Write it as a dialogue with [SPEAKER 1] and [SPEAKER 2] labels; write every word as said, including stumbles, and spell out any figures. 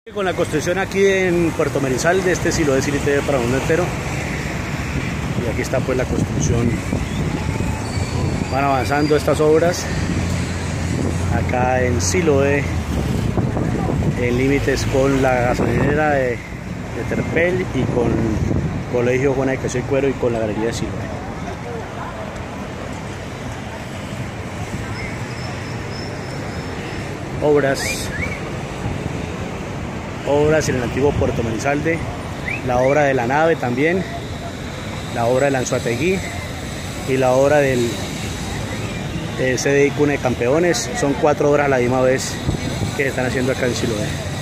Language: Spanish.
[SPEAKER 1] Con la construcción aquí en Puerto Merizal de este Siloé Siloé para mundo entero, y aquí está pues la construcción. Van avanzando estas obras acá en Siloé, en límites con la gasolinera de, de Terpel y con Colegio Juana de Queso y Cuero y con la Galería de Siloé. Obras obras en el antiguo Puerto Merizalde, la obra de la nave también, la obra del Anzoátegui y la obra del C D I Cuna de Campeones. Son cuatro obras a la misma vez que se están haciendo acá en Siloé.